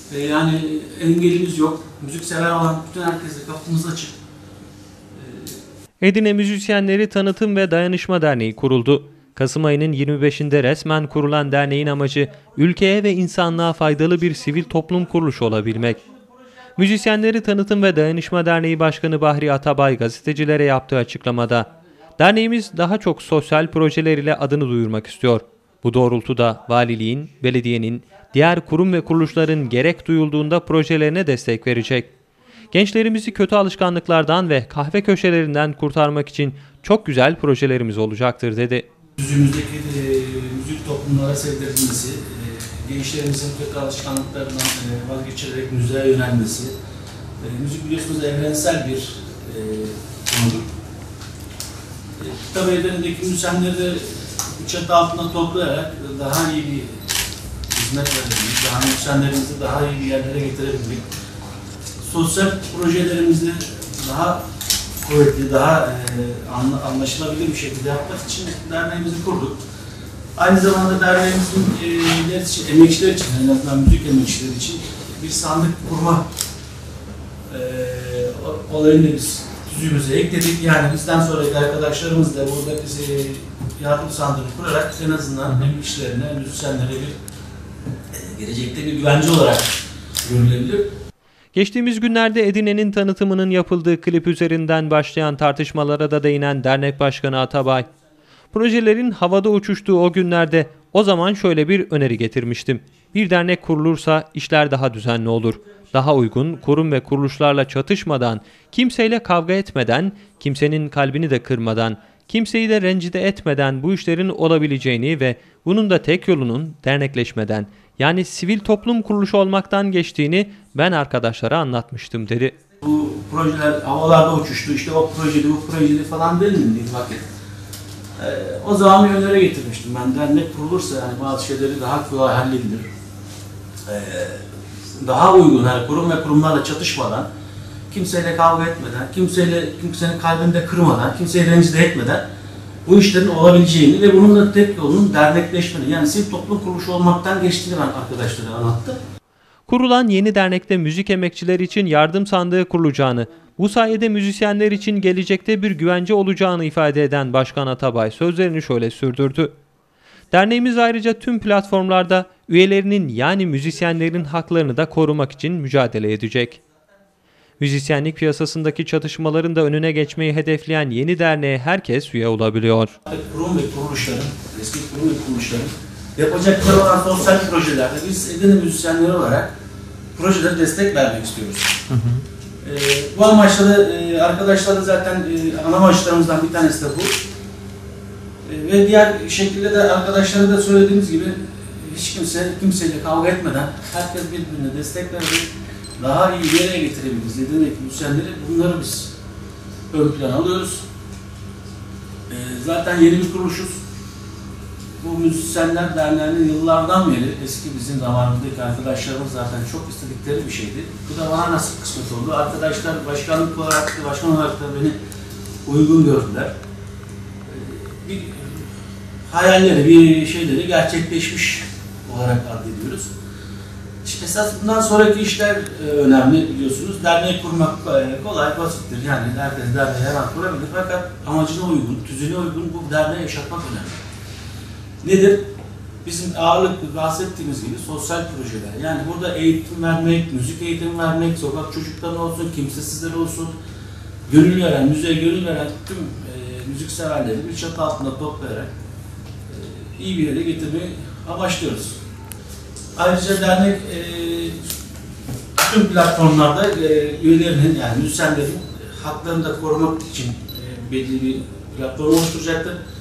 Yani engelimiz yok. Müzik sever olan bütün herkese kapımız açık. Edirne Müzisyenleri Tanıtım ve Dayanışma Derneği kuruldu. Kasım ayının 25'inde resmen kurulan derneğin amacı ülkeye ve insanlığa faydalı bir sivil toplum kuruluşu olabilmek. Müzisyenleri Tanıtım ve Dayanışma Derneği Başkanı Bahri Atabay gazetecilere yaptığı açıklamada, derneğimiz daha çok sosyal projeler ile adını duyurmak istiyor. Bu doğrultuda valiliğin, belediyenin, diğer kurum ve kuruluşların gerek duyulduğunda projelerine destek verecek. Gençlerimizi kötü alışkanlıklardan ve kahve köşelerinden kurtarmak için çok güzel projelerimiz olacaktır dedi. Yüzümüzdeki müzik toplumlara sevdirilmesi, gençlerimizin kötü alışkanlıklarından vazgeçerek müziğe yönelmesi. Müzik biliyorsunuz evrensel bir konudur. Tabii Edirne'deki müzisyenleri de bu çatı altında toplayarak daha iyi bir hizmet verebilmek, daha müzisyenlerimizi daha iyi bir yerlere getirebilmek, sosyal projelerimizde daha kuvvetli, daha anlaşılabilir bir şekilde yapmak için derneğimizi kurduk. Aynı zamanda derneğimizin emekçiler için, en azından müzik emekçileri için bir sandık kurma olayını biz tüzüğümüze ekledik. Yani bizden sonraki arkadaşlarımız da burada bizi yardım sandığını kurarak en azından emekçilerine, müzisyenlere gelecekte bir güvence olarak görülebilir. Geçtiğimiz günlerde Edirne'nin tanıtımının yapıldığı klip üzerinden başlayan tartışmalara da değinen dernek başkanı Atabay, projelerin havada uçuştuğu o günlerde o zaman şöyle bir öneri getirmiştim. Bir dernek kurulursa işler daha düzenli olur. Daha uygun, kurum ve kuruluşlarla çatışmadan, kimseyle kavga etmeden, kimsenin kalbini de kırmadan, kimseyi de rencide etmeden bu işlerin olabileceğini ve bunun da tek yolunun dernekleşmeden, yani sivil toplum kuruluşu olmaktan geçtiğini ben arkadaşlara anlatmıştım dedi. Bu projeler havalarda uçuştu, işte o projeli, bu projeli falan denildiği vakit o zaman bir öneri getirmiştim ben. Dernek kurulursa yani bazı şeyleri daha kolay halledilir. Daha uygun, yani kurum ve kurumlarla çatışmadan, kimseyle kavga etmeden, kimsenin kalbini de kırmadan, kimseyi rencide etmeden bu işlerin olabileceğini ve bunun da tek yolunun dernekleşmenin, yani sivil toplum kuruluşu olmaktan geçtiğini ben arkadaşlara anlattım. Kurulan yeni dernekte müzik emekçileri için yardım sandığı kurulacağını, bu sayede müzisyenler için gelecekte bir güvence olacağını ifade eden Başkan Atabay sözlerini şöyle sürdürdü. Derneğimiz ayrıca tüm platformlarda üyelerinin yani müzisyenlerin haklarını da korumak için mücadele edecek. Müzisyenlik piyasasındaki çatışmaların da önüne geçmeyi hedefleyen yeni derneğe herkes üye olabiliyor. Kurum ve kuruluşların, eski kurum ve kuruluşların yapacakları olan sosyal projelerde biz Edirne müzisyenleri olarak projelere destek vermek istiyoruz. Bu amaçla da arkadaşların zaten ana amaçlarımızdan bir tanesi de bu. Ve diğer şekilde de arkadaşlara da söylediğimiz gibi hiç kimseyle kavga etmeden herkes birbirine destek vererek daha iyi bir yere getirebiliriz. Edirne'deki müzisyenleri bunları biz ön plana alıyoruz. Zaten yeni bir kuruluşuz. Bu Müzisyenler Derneği'nin yıllardan beri eski bizim zamanımızdaki arkadaşlarımız zaten çok istedikleri bir şeydi. Bu da bana nasıl kısmet oldu. Arkadaşlar başkan olarak da beni uygun gördüler. Bir hayalleri, bir şeyleri gerçekleşmiş olarak addediyoruz. İşte esas bundan sonraki işler önemli biliyorsunuz. Derneği kurmak kolay, basittir. Yani herkes derneği her an kurabilir. Fakat amacına uygun, tüzüğüne uygun bu derneği yaşatmak önemli. Nedir? Bizim ağırlıklı bahsettiğimiz gibi sosyal projeler. Yani burada eğitim vermek, müzik eğitimi vermek, sokak çocuklarına olsun, kimsesizler olsun, gönül veren, müziğe gönül veren tüm müzik severleri bir çatı altında toplayarak iyi bir yere getirmeyi amaçlıyoruz. Ayrıca dernek tüm platformlarda üyelerinin yani müzisyenlerin haklarını da korumak için belli bir platform oluşturacaktır.